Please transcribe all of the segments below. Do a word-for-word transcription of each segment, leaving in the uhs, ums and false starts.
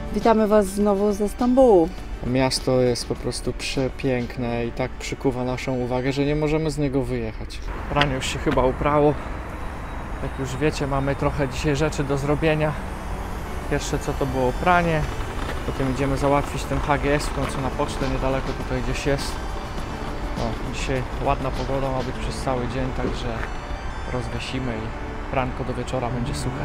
Witamy Was znowu ze Stambułu. Miasto jest po prostu przepiękne i tak przykuwa naszą uwagę, że nie możemy z niego wyjechać. Pranie już się chyba uprało. Jak już wiecie, mamy trochę dzisiaj rzeczy do zrobienia. Pierwsze co to było pranie, potem idziemy załatwić ten H G S w końcu na pocztę, niedaleko tutaj gdzieś jest. O, dzisiaj ładna pogoda ma być przez cały dzień, także rozgasimy i pranko do wieczora będzie suche.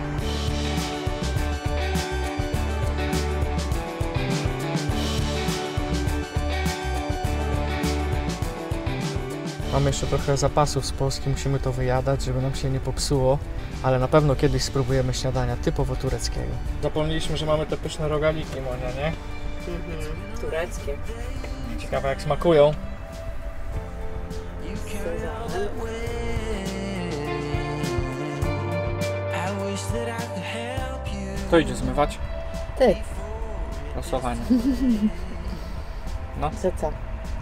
Mamy jeszcze trochę zapasów z Polski, musimy to wyjadać, żeby nam się nie popsuło, ale na pewno kiedyś spróbujemy śniadania typowo tureckiego. Zapomnieliśmy, że mamy te pyszne rogaliki, Monia, nie? Mhm, tureckie. Ciekawe jak smakują. Kto idzie zmywać? Ty. Losowanie. No. Co co?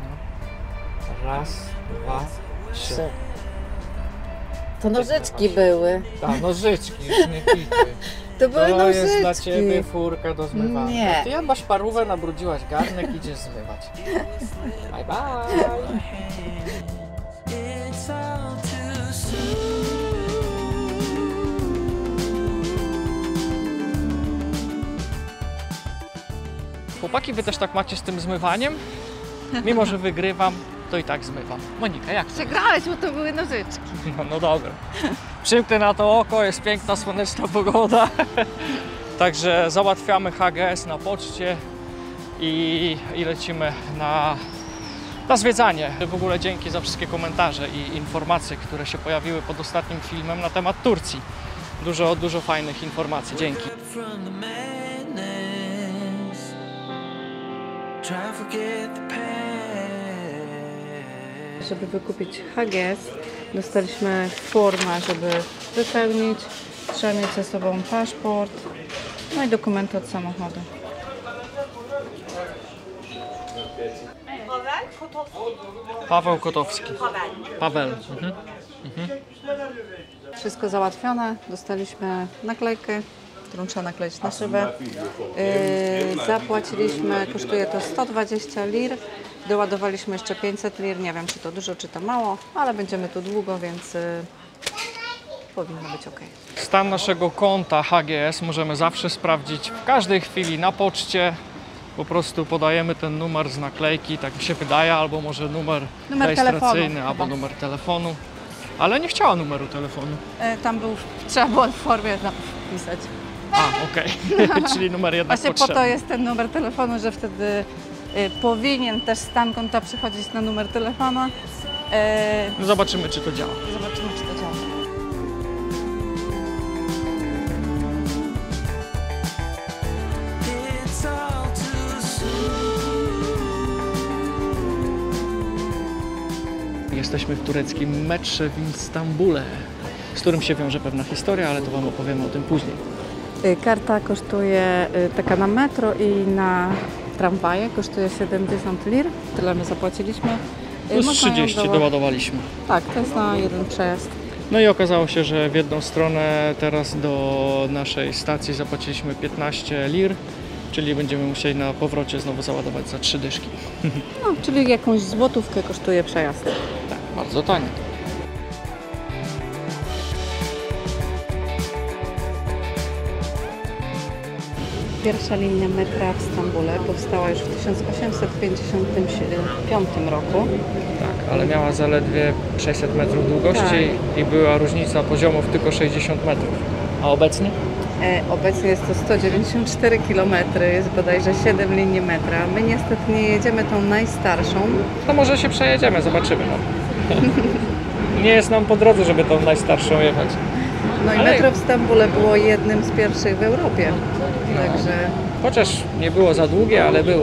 Raz, dwa, trzy. Trzy. To nożyczki były. Tak, nożyczki, już nie pity. To były To nożyczki. jest dla Ciebie furka do zmywania. Nie. Ty masz parówę, nabrudziłaś garnek, idziesz zmywać. Bye bye. Chłopaki, wy też tak macie z tym zmywaniem? Mimo, że wygrywam, to i tak zmywam. Monika, jak to? Przegrałeś, bo to były nożyczki. No, no dobra. Przymknę na to oko, jest piękna, słoneczna pogoda. Także załatwiamy H G S na poczcie i, i lecimy na, na zwiedzanie. W ogóle dzięki za wszystkie komentarze i informacje, które się pojawiły pod ostatnim filmem na temat Turcji. Dużo, dużo fajnych informacji. Dzięki. Żeby wykupić H G S, dostaliśmy formę, żeby wypełnić. Trzeba mieć ze sobą paszport, no i dokumenty od samochodu. Paweł Kotowski. Paweł. Mhm. Mhm. Wszystko załatwione, dostaliśmy naklejkę, którą trzeba nakleić na szybę. Yy, zapłaciliśmy, kosztuje to sto dwadzieścia lir. Doładowaliśmy jeszcze pięćset lir, nie wiem czy to dużo, czy to mało, ale będziemy tu długo, więc yy, powinno być ok. Stan naszego konta H G S możemy zawsze sprawdzić w każdej chwili na poczcie. Po prostu podajemy ten numer z naklejki, tak mi się wydaje, albo może numer, Numer rejestracyjny, telefonu, albo chyba. numer telefonu. Ale nie chciała numeru telefonu. Yy, tam był, trzeba było w formie wpisać. A, okej. Okay. Czyli numer jednak Właśnie potrzebny. po to jest ten numer telefonu, że wtedy y, powinien też stan konta przychodzić na numer telefonu. Y, No zobaczymy, czy to działa. zobaczymy, czy to działa. Jesteśmy w tureckim metrze w Istambule, z którym się wiąże pewna historia, ale to Wam opowiemy o tym później. Y, karta kosztuje, y, taka na metro i na tramwaje, kosztuje siedemdziesiąt lir. Tyle my zapłaciliśmy. Y, Plus można ją trzydzieści doła- doładowaliśmy. Tak, to jest na jeden przejazd. No i okazało się, że w jedną stronę teraz do naszej stacji zapłaciliśmy piętnaście lir, czyli będziemy musieli na powrocie znowu załadować za trzy dyszki. No, czyli jakąś złotówkę kosztuje przejazd. Tak, bardzo tanie. Pierwsza linia metra w Stambule powstała już w tysiąc osiemset pięćdziesiątym piątym roku. Tak, ale miała zaledwie sześćset metrów długości i była różnica poziomów tylko sześćdziesiąt metrów. A obecnie? E, obecnie jest to sto dziewięćdziesiąt cztery kilometry, jest bodajże siedem linii metra. My niestety nie jedziemy tą najstarszą. To może się przejedziemy, zobaczymy. No. Nie jest nam po drodze, żeby tą najstarszą jechać. No i Ale- metro w Stambule było jednym z pierwszych w Europie. Także Chociaż nie było za długie, ale było.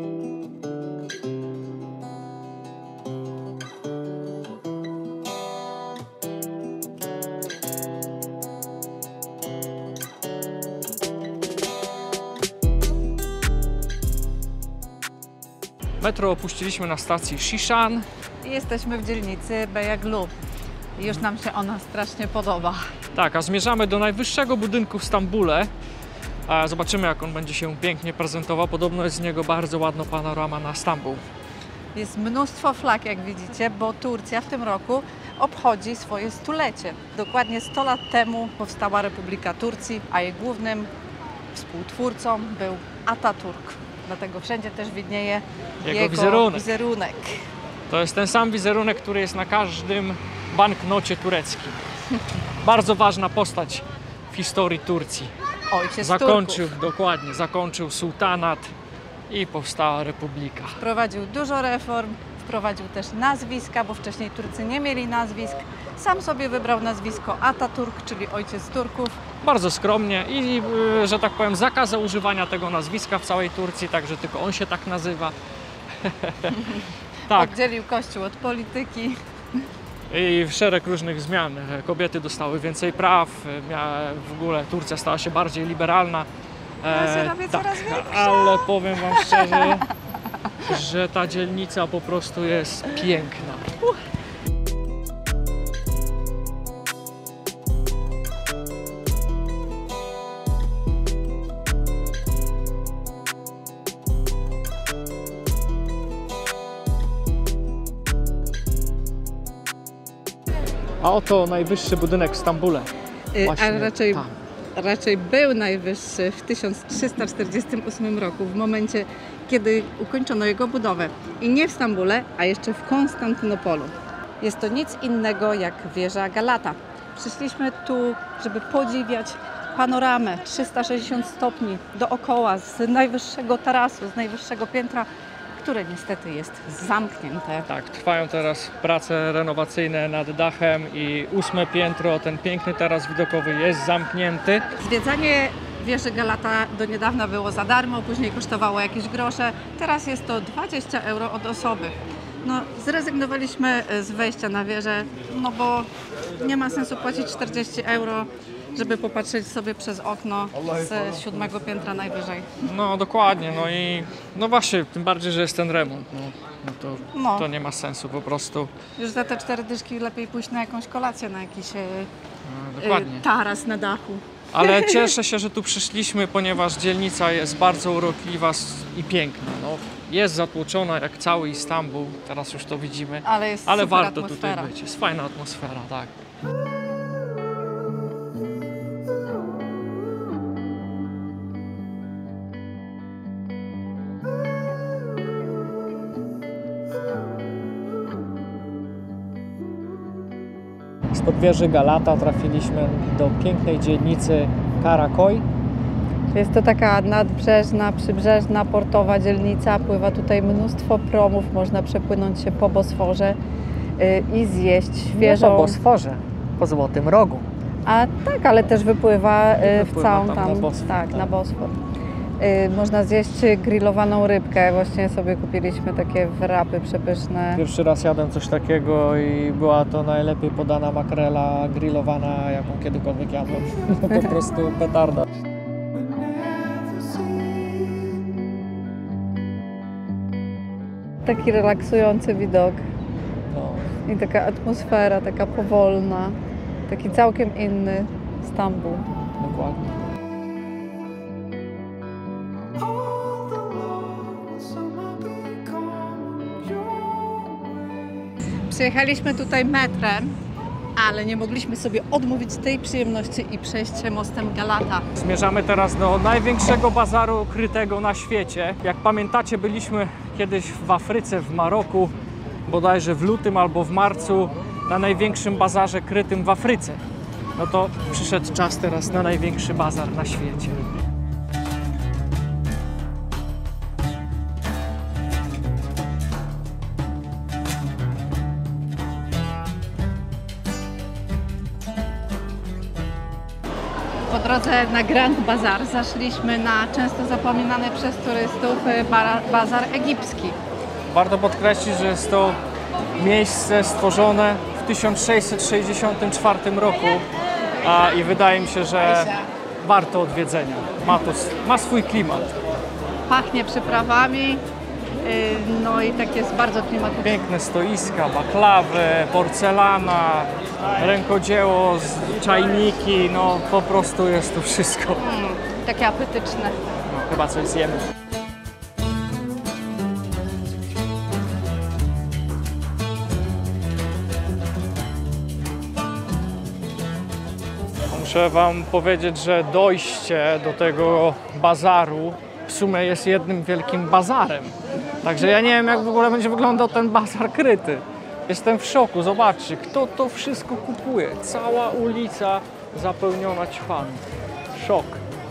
Metro opuściliśmy na stacji Shishan. jesteśmy w dzielnicy Beyaglu. Już nam się ona strasznie podoba. Tak, a zmierzamy do najwyższego budynku w Stambule. A zobaczymy, jak on będzie się pięknie prezentował. Podobno jest z niego bardzo ładna panorama na Stambuł. Jest mnóstwo flag, jak widzicie, bo Turcja w tym roku obchodzi swoje stulecie. Dokładnie sto lat temu powstała Republika Turcji, a jej głównym współtwórcą był Ataturk. Dlatego wszędzie też widnieje Jego jego, wizerunek. wizerunek. To jest ten sam wizerunek, który jest na każdym banknocie tureckim. Bardzo ważna postać w historii Turcji. Ojciec Zakończył, Turków. dokładnie, zakończył sułtanat i powstała republika. Wprowadził dużo reform, wprowadził też nazwiska, bo wcześniej Turcy nie mieli nazwisk. Sam sobie wybrał nazwisko Ataturk, czyli ojciec Turków. Bardzo skromnie i, y, że tak powiem, zakazał używania tego nazwiska w całej Turcji, także tylko on się tak nazywa. Tak, Oddzielił Kościół od polityki. i szereg różnych zmian. Kobiety dostały więcej praw, mia- w ogóle Turcja stała się bardziej liberalna. Ja się robię coraz większa. ale powiem Wam szczerze, że ta dzielnica po prostu jest piękna. A oto najwyższy budynek w Stambule. Właśnie A raczej, tam. raczej był najwyższy w tysiąc trzysta czterdziestym ósmym roku, w momencie, kiedy ukończono jego budowę. I nie w Stambule, a jeszcze w Konstantynopolu. Jest to nic innego jak wieża Galata. Przyszliśmy tu, żeby podziwiać panoramę trzysta sześćdziesiąt stopni dookoła z najwyższego tarasu, z najwyższego piętra, które niestety jest zamknięte. Tak, trwają teraz prace renowacyjne nad dachem i ósme piętro, ten piękny taras widokowy jest zamknięty. Zwiedzanie wieży Galata do niedawna było za darmo, później kosztowało jakieś grosze. Teraz jest to dwadzieścia euro od osoby. No, zrezygnowaliśmy z wejścia na wieżę, no bo nie ma sensu płacić czterdzieści euro, żeby popatrzeć sobie przez okno z siódmego piętra najwyżej. No dokładnie, no i no właśnie, tym bardziej, że jest ten remont, no, no to, No. to nie ma sensu po prostu. Już za te cztery dyszki lepiej pójść na jakąś kolację, na jakiś e, No, dokładnie. e, taras na dachu. Ale cieszę się, że tu przyszliśmy, ponieważ dzielnica jest bardzo urokliwa s- i piękna. No, jest zatłoczona jak cały Istanbul, teraz już to widzimy, Ale jest ale super warto atmosfera. tutaj być. Jest fajna atmosfera, tak. Spod wieży Galata trafiliśmy do pięknej dzielnicy Karakoy. Jest to taka nadbrzeżna, przybrzeżna, portowa dzielnica. Pływa tutaj mnóstwo promów, można przepłynąć się po Bosforze y, i zjeść świeżą... Nie po Bosforze, po Złotym Rogu. A tak, ale też wypływa, y, w wypływa całą tam tam, na Bosfor, tak, tak. na Bosfor. Y, można zjeść grillowaną rybkę. Właśnie sobie kupiliśmy takie wrapy przepyszne. Pierwszy raz jadłem coś takiego i była to najlepiej podana makrela grillowana, jaką kiedykolwiek jadłem. Po prostu petarda. Taki relaksujący widok No, i taka atmosfera, taka powolna. Taki całkiem inny Stambuł. dokładnie. Przyjechaliśmy tutaj metrem, ale nie mogliśmy sobie odmówić tej przyjemności i przejść się mostem Galata. Zmierzamy teraz do największego bazaru krytego na świecie. Jak pamiętacie, byliśmy kiedyś w Afryce, w Maroku, bodajże w lutym albo w marcu, na największym bazarze krytym w Afryce. No to przyszedł czas teraz na największy bazar na świecie. Po drodze na Grand Bazar zaszliśmy na często zapominany przez turystów y, bara- bazar egipski. Warto podkreślić, że jest to miejsce stworzone w tysiąc sześćset sześćdziesiątym czwartym roku a, i wydaje mi się, że warto odwiedzenia. Ma, to, ma swój klimat. Pachnie przyprawami, y, no i tak jest bardzo klimatyczne. Piękne stoiska, baklawy, porcelana, rękodzieło, z- czajniki, no po prostu jest to wszystko. Takie apetyczne. No, chyba coś zjemy. Muszę wam powiedzieć, że dojście do tego bazaru w sumie jest jednym wielkim bazarem. Także ja nie wiem, jak w ogóle będzie wyglądał ten bazar kryty. Jestem w szoku, zobaczcie, kto to wszystko kupuje. Cała ulica zapełniona ćwami. Szok.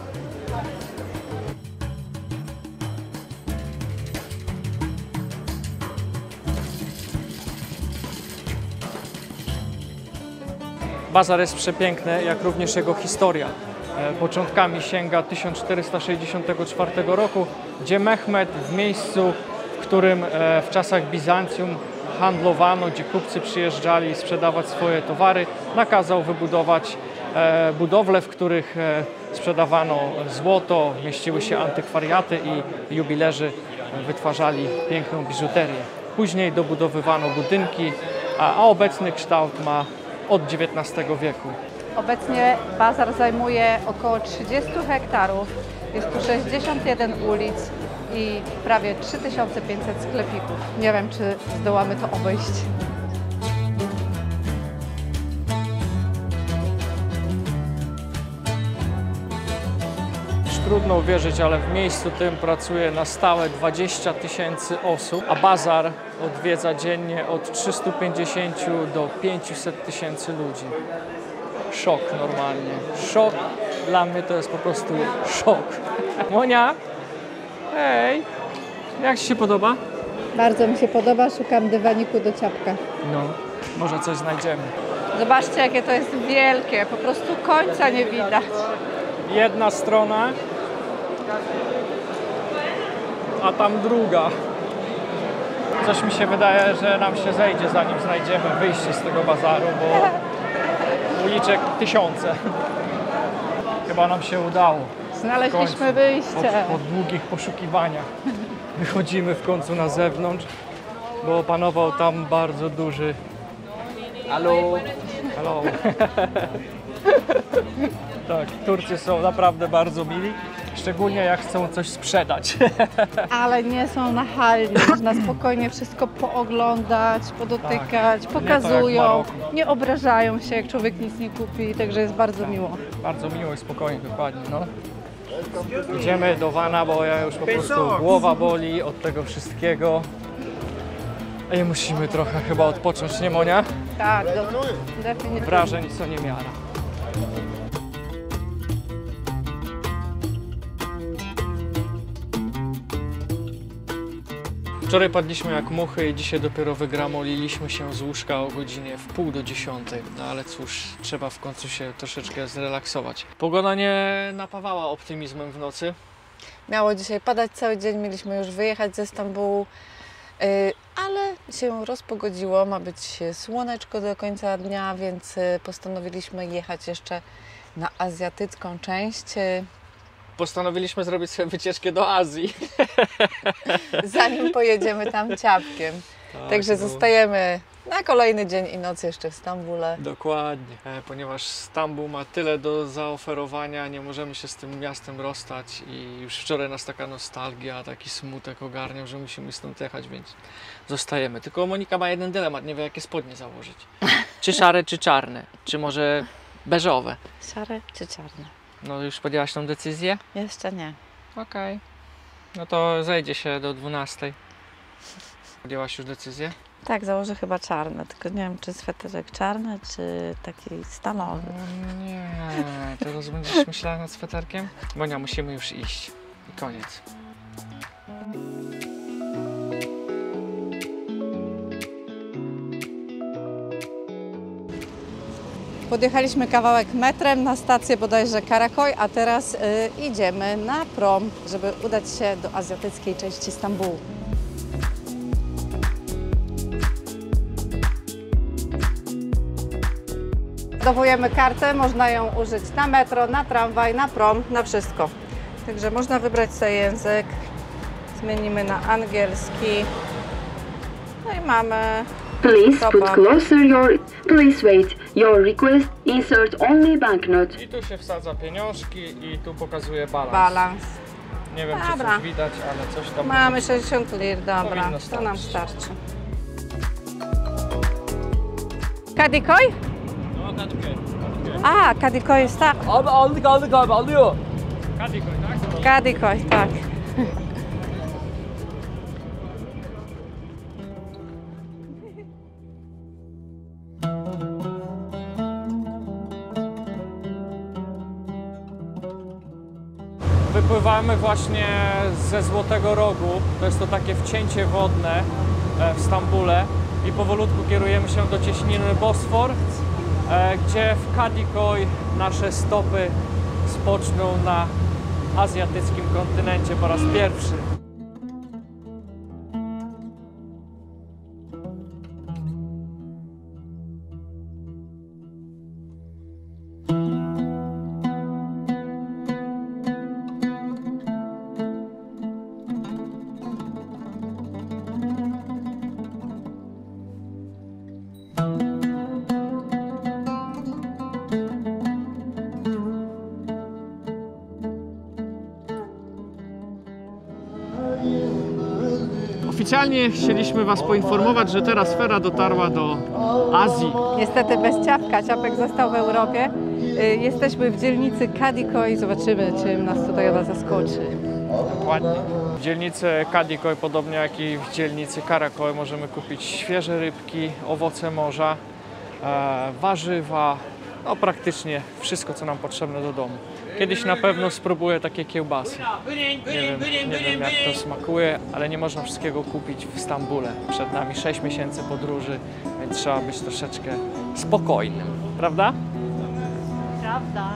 Bazar jest przepiękny, jak również jego historia. Początkami sięga tysiąc czterysta sześćdziesiątego czwartego roku, gdzie Mehmed w miejscu, w którym w czasach Bizancjum handlowano, gdzie kupcy przyjeżdżali sprzedawać swoje towary, nakazał wybudować budowle, w których sprzedawano złoto, mieściły się antykwariaty i jubilerzy wytwarzali piękną biżuterię. Później dobudowywano budynki, a obecny kształt ma od dziewiętnastego wieku. Obecnie bazar zajmuje około trzydzieści hektarów, jest tu sześćdziesiąt jeden ulic i prawie trzy tysiące pięćset sklepików. Nie wiem, czy zdołamy to obejść. Trudno uwierzyć, ale w miejscu tym pracuje na stałe dwadzieścia tysięcy osób, a bazar odwiedza dziennie od trzystu pięćdziesięciu do pięciuset tysięcy ludzi. Szok normalnie. Szok. Dla mnie to jest po prostu szok. Monia, hej, jak Ci się podoba? Bardzo mi się podoba, szukam dywaniku do ciapka. No, może coś znajdziemy. Zobaczcie, jakie to jest wielkie, po prostu końca nie widać. Jedna strona, a tam druga. Coś mi się wydaje, że nam się zejdzie, zanim znajdziemy wyjście z tego bazaru, bo uliczek tysiące. Chyba nam się udało. Znaleźliśmy wyjście. Po, po długich poszukiwaniach wychodzimy w końcu na zewnątrz, bo panował tam bardzo duży... Halo? Halo? Tak, Turcy są naprawdę bardzo mili, szczególnie jak chcą coś sprzedać. Ale nie są nachalni, można spokojnie wszystko pooglądać, podotykać, Tak, pokazują, nie, nie, nie obrażają się, jak człowiek nic nie kupi, także jest bardzo miło. Bardzo miło i spokojnie, dokładnie. No. Idziemy do wana, bo ja już po prostu głowa boli od tego wszystkiego. I musimy trochę chyba odpocząć, nie Monia? Tak, do, definitywnie. Wrażeń co niemiara. Wczoraj padliśmy jak muchy i dzisiaj dopiero wygramoliliśmy się z łóżka o godzinie w pół do dziesiątej. No ale cóż, trzeba w końcu się troszeczkę zrelaksować. Pogoda nie napawała optymizmem w nocy. Miało dzisiaj padać cały dzień, mieliśmy już wyjechać ze Stambułu, yy, ale się rozpogodziło, ma być słoneczko do końca dnia, więc postanowiliśmy jechać jeszcze na azjatycką część. Postanowiliśmy zrobić sobie wycieczkę do Azji. Zanim pojedziemy tam ciapkiem. Tak, Także no. zostajemy na kolejny dzień i noc jeszcze w Stambule. Dokładnie, e, ponieważ Stambuł ma tyle do zaoferowania, nie możemy się z tym miastem rozstać i już wczoraj nas taka nostalgia, taki smutek ogarniał, że musimy stąd jechać, więc zostajemy. Tylko Monika ma jeden dylemat, nie wie jakie spodnie założyć. Czy szare, czy czarne, czy może beżowe. Szare czy czarne? No już podjęłaś tą decyzję? Jeszcze nie. Okej. No to zejdzie się do dwunastej. Podjęłaś już decyzję? Tak, założę chyba czarne, tylko nie wiem, czy sweterek czarny, czy taki stalowy. O nie, teraz będziesz myślała nad sweterkiem? Monia, musimy już iść. I koniec. Podjechaliśmy kawałek metrem na stację bodajże Karakoy, a teraz y, idziemy na prom, żeby udać się do azjatyckiej części Stambułu. Dowujemy kartę, można ją użyć na metro, na tramwaj, na prom, na wszystko. Także można wybrać sobie język, zmienimy na angielski. No i mamy Please put Stopa. closer your... Please wait. Your request insert only banknote. I tu się wsadza pieniążki i tu pokazuje balans. Balans. Nie wiem, czy Dobra. coś widać, ale coś tam... Mamy sześćdziesiąt lir, dobra, Powinno to nam starczyć. starczy. Kadıköy? No, Kadıköy. A, Kadıköy jest tak. Abi aldık aldık abi alıyor. Kadıköy, tak? Kadıköy, tak. Wypływamy właśnie ze Złotego Rogu, to jest to takie wcięcie wodne e, w Stambule i powolutku kierujemy się do cieśniny Bosfor, e, gdzie w Kadıköy nasze stopy spoczną na azjatyckim kontynencie po raz pierwszy. Oficjalnie chcieliśmy Was poinformować, że teraz fera dotarła do Azji. Niestety bez ciapka, ciapek został w Europie. Y, Jesteśmy w dzielnicy Kadıköy, zobaczymy, czym nas tutaj ona zaskoczy. Dokładnie. W dzielnicy Kadıköy, podobnie jak i w dzielnicy Karaköy, możemy kupić świeże rybki, owoce morza, e, warzywa, no praktycznie wszystko, co nam potrzebne do domu. Kiedyś na pewno spróbuję takie kiełbasy. Nie wiem, nie wiem jak to smakuje, ale nie można wszystkiego kupić w Stambule. Przed nami sześć miesięcy podróży, więc trzeba być troszeczkę spokojnym, prawda? Prawda.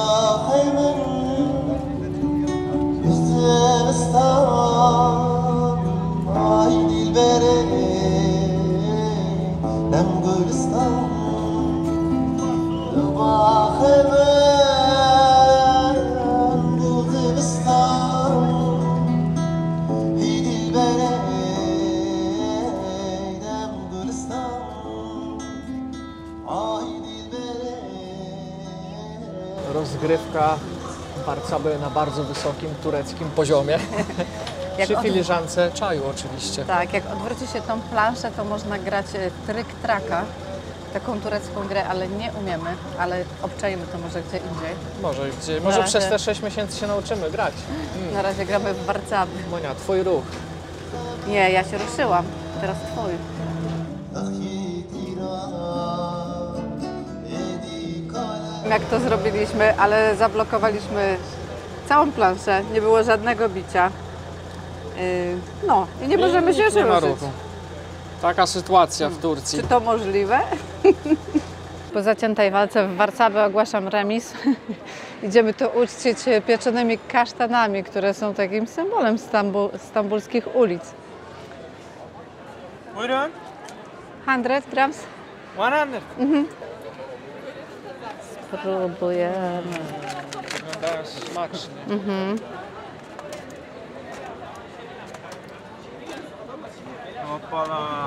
Rozgrywka Barcaby na bardzo wysokim tureckim poziomie. Jak Przy od- filiżance czaju oczywiście. Tak, jak odwróci się tą planszę, to można grać w tryk-traka, taką turecką grę, ale nie umiemy, ale obczajmy to może gdzie indziej. Może, gdzie, może razie- przez te sześć miesięcy się nauczymy grać. Na razie gramy w Warcaby. Monia, twój ruch. Nie, ja się ruszyłam, teraz twój. Jak to zrobiliśmy, ale zablokowaliśmy całą planszę, nie było żadnego bicia. Yy, No i nie możemy się już nie ma ruszyć. ruchu. Taka sytuacja w Turcji. Czy to możliwe? Po zaciętej walce w Warcaby ogłaszam remis. Idziemy tu uczcić pieczonymi kasztanami, które są takim symbolem stambu stambulskich ulic. Buyurun. sto sto grams? sto. Spróbujemy. Wyglądają smacznie. Hoppala.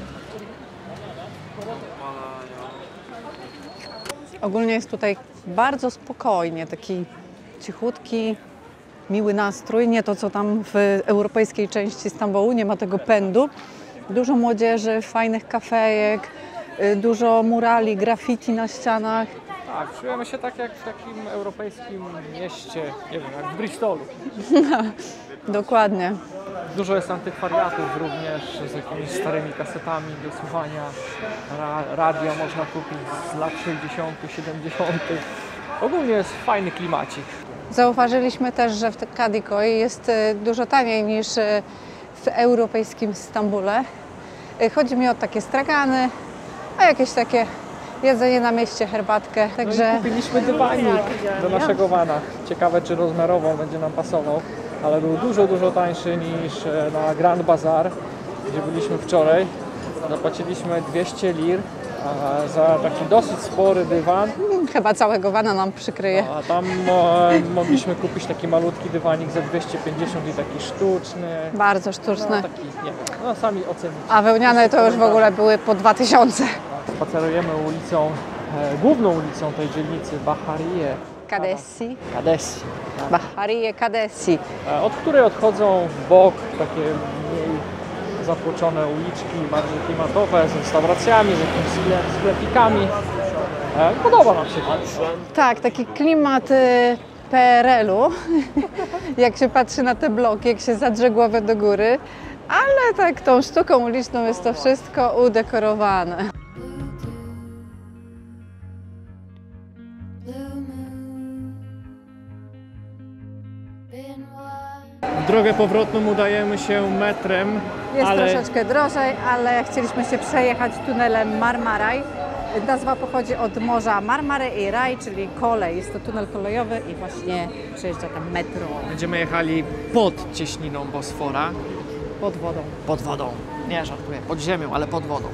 Hoppala ya. Ogólnie jest tutaj bardzo spokojnie, taki cichutki, miły nastrój, nie to co tam w europejskiej części Stambułu, nie ma tego pędu. Dużo młodzieży, fajnych kafejek, y, dużo murali, graffiti na ścianach. Tak, czujemy się tak jak w takim europejskim mieście, nie wiem, jak w Bristolu. Dokładnie. Dużo jest antykwariatów również z jakimiś starymi kasetami do słuchania. Ra radio można kupić z lat sześćdziesiątych, siedemdziesiątych. Ogólnie jest fajny klimacik. Zauważyliśmy też, że w Kadıköy jest y, dużo taniej niż y, w europejskim Stambule. Y, Chodzi mi o takie stragany, a jakieś takie jedzenie na mieście, herbatkę. No i Także kupiliśmy dywanik do naszego vana. Ciekawe, czy rozmiarowo będzie nam pasował, ale był dużo, dużo tańszy niż na Grand Bazar, gdzie byliśmy wczoraj. Zapłaciliśmy dwieście lir, e, za taki dosyć spory dywan. Chyba całego vana nam przykryje. A tam e, mogliśmy kupić taki malutki dywanik za dwieście pięćdziesiąt i taki sztuczny. Bardzo No, sztuczne. taki, nie wiem, no sami ocenicie. A wełniane to już w ogóle były po dwa tysiące. Spacerujemy ulicą, e, główną ulicą tej dzielnicy Bahariye Kadesi. Kadesi, Bahariye Kadesi. e, od której odchodzą w bok takie mniej zatłoczone uliczki, bardziej klimatowe, z restauracjami, z jakimiś sklep, sklepikami. E, podoba nam się to. Tak, taki klimat y, P R L-u, jak się patrzy na te bloki, jak się zadrze głowę do góry, ale tak tą sztuką uliczną jest to wszystko udekorowane. W drogę powrotną udajemy się metrem, Jest ale troszeczkę drożej, ale chcieliśmy się przejechać tunelem Marmaraj. Nazwa pochodzi od morza Marmary i Raj, czyli kolej. Jest to tunel kolejowy i właśnie przejeżdża tam metro będziemy jechali pod cieśniną Bosfora. pod wodą. Pod wodą. Nie, żartuję. Pod ziemią, ale pod wodą.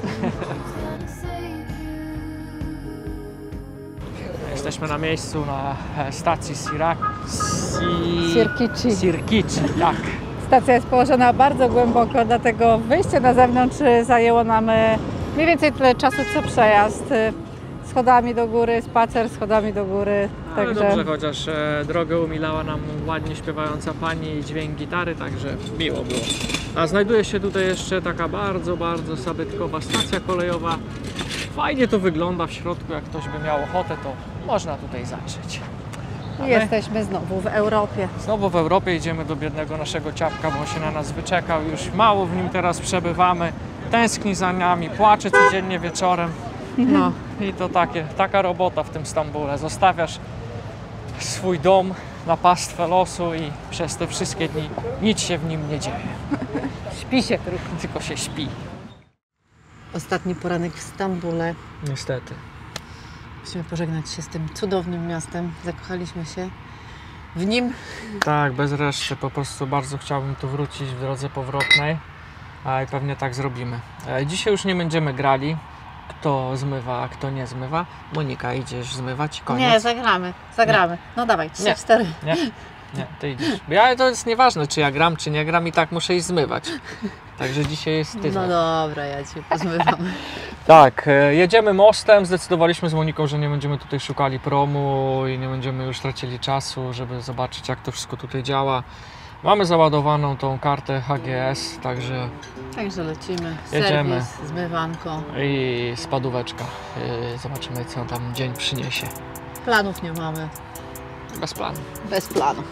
Jesteśmy na miejscu na e, stacji Sirak... Si... Sirkici. Sirkici, tak. Stacja jest położona bardzo głęboko, dlatego wyjście na zewnątrz zajęło nam e, mniej więcej tyle czasu, co przejazd. E, Schodami do góry, spacer schodami do góry. Ale Także dobrze, chociaż e, drogę umilała nam ładnie śpiewająca pani i dźwięk gitary, także miło było. A znajduje się tutaj jeszcze taka bardzo, bardzo zabytkowa stacja kolejowa. Fajnie to wygląda w środku, jak ktoś by miał ochotę, to można tutaj zajrzeć. A my jesteśmy znowu w Europie. znowu w Europie idziemy do biednego naszego ciapka, bo on się na nas wyczekał. Już mało w nim teraz przebywamy. Tęskni za nami, płacze codziennie wieczorem. No i to takie, taka robota w tym Stambule. Zostawiasz swój dom na pastwę losu i przez te wszystkie dni nic się w nim nie dzieje. Śpi się tylko. Tylko się śpi. Ostatni poranek w Stambule. Niestety. Musimy pożegnać się z tym cudownym miastem. Zakochaliśmy się w nim. Tak, bez reszty. Po prostu bardzo chciałbym tu wrócić w drodze powrotnej. A i pewnie tak zrobimy. E, Dzisiaj już nie będziemy grali. Kto zmywa, a kto nie zmywa. Monika, idziesz zmywać? Koniec. Nie, zagramy. Zagramy. No dawaj, Nie. trzy, cztery. Nie, nie, ty idziesz. Bo ja, to jest nieważne, czy ja gram, czy nie gram, i tak muszę iść zmywać. Także dzisiaj jest ty. No dobra, ja cię pozmywam. Tak, e, jedziemy mostem. Zdecydowaliśmy z Moniką, że nie będziemy tutaj szukali promu i nie będziemy już tracili czasu, żeby zobaczyć, jak to wszystko tutaj działa. Mamy załadowaną tą kartę H G S, także Także lecimy. Jedziemy. Serwis, zmywanko. i spadóweczka. E, Zobaczymy, co tam dzień przyniesie. Planów nie mamy. Bez planu. Bez planu.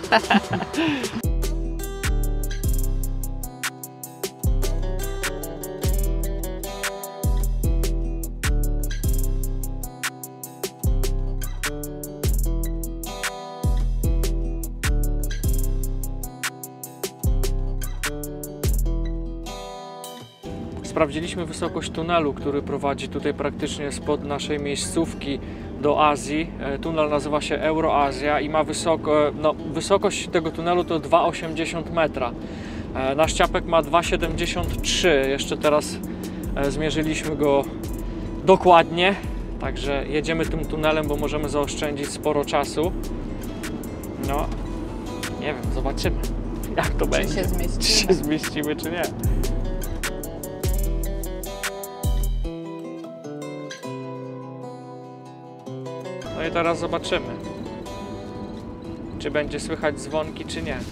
Sprawdziliśmy wysokość tunelu, który prowadzi tutaj praktycznie spod naszej miejscówki do Azji. E, Tunel nazywa się Euroazja i ma wysoko, no, wysokość tego tunelu to dwa przecinek osiemdziesiąt metra. E, Nasz ciapek ma dwa przecinek siedemdziesiąt trzy. Jeszcze teraz e, zmierzyliśmy go dokładnie. Także jedziemy tym tunelem, bo możemy zaoszczędzić sporo czasu. No, nie wiem, zobaczymy, jak to Czy będzie. się Czy zmieścimy? się zmieścimy, czy nie. No i teraz zobaczymy, czy będzie słychać dzwonki, czy nie.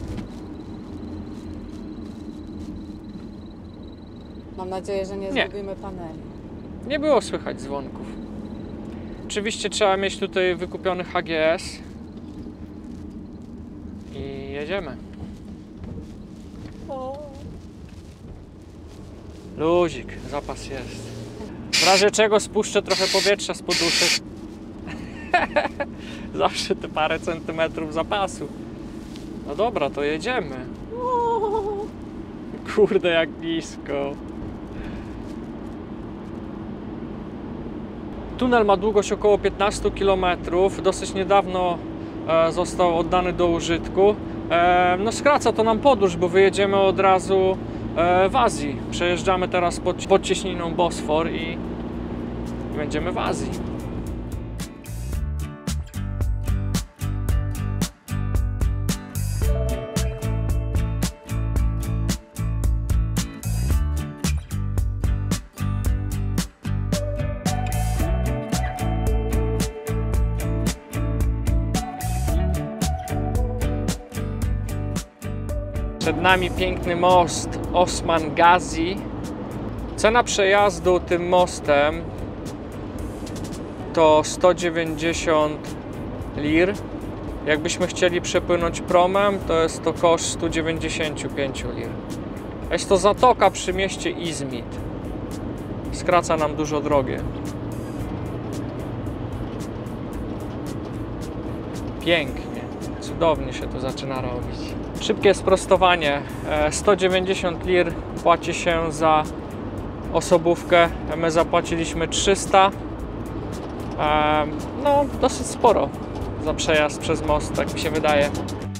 Mam nadzieję, że nie, Nie. zgubimy paneli. Nie było słychać dzwonków. Oczywiście trzeba mieć tutaj wykupiony H G S i jedziemy. Luzik, zapas jest. W razie czego spuszczę trochę powietrza z poduszek. Zawsze te parę centymetrów zapasu. No dobra, to jedziemy. Kurde, jak blisko. Tunel ma długość około piętnaście kilometrów. Dosyć niedawno e, został oddany do użytku. E, no skraca to nam podróż, bo wyjedziemy od razu e, w Azji. Przejeżdżamy teraz pod, pod cieśniną Bosfor i będziemy w Azji. Przed nami piękny most Osman Gazi. Cena przejazdu tym mostem to sto dziewięćdziesiąt lir. Jakbyśmy chcieli przepłynąć promem, to jest to koszt sto dziewięćdziesiąt pięć lir. Jest to zatoka przy mieście Izmit. Skraca nam dużo drogę. Pięknie, cudownie się tu zaczyna robić. Szybkie sprostowanie. sto dziewięćdziesiąt lir płaci się za osobówkę. My zapłaciliśmy trzysta. No, dosyć sporo za przejazd przez most, tak mi się wydaje.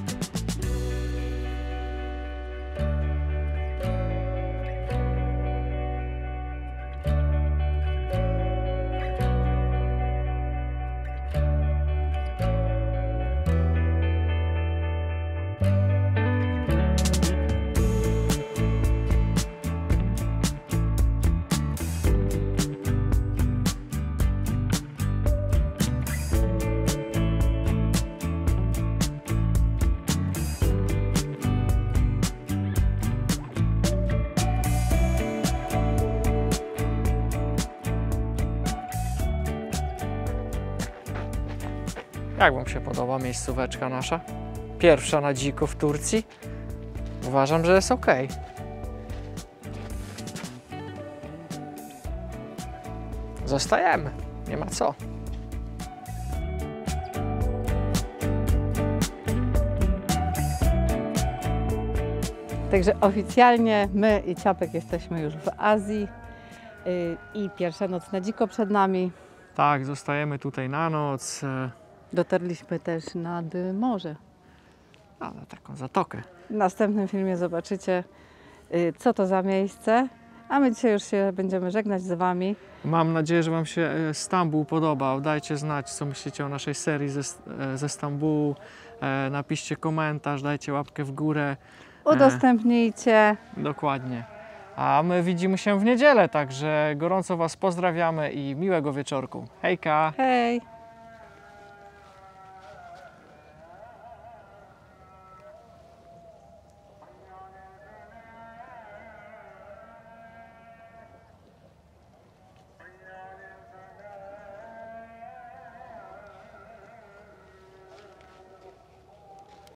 Jak Wam się podoba miejscóweczka nasza? Pierwsza na dziko w Turcji? Uważam, że jest ok. Zostajemy, nie ma co. Także oficjalnie my i Ciapek jesteśmy już w Azji yy, i pierwsza noc na dziko przed nami. Tak, zostajemy tutaj na noc. Dotarliśmy też nad morze. A, na taką zatokę. W następnym filmie zobaczycie, yy, co to za miejsce, a my dzisiaj już się będziemy żegnać z Wami. Mam nadzieję, że Wam się Stambuł podobał. Dajcie znać, co myślicie o naszej serii ze, ze Stambułu. E, napiszcie komentarz, dajcie łapkę w górę. Udostępnijcie. E, dokładnie. A my widzimy się w niedzielę, także gorąco Was pozdrawiamy i miłego wieczorku. Hejka! Hej!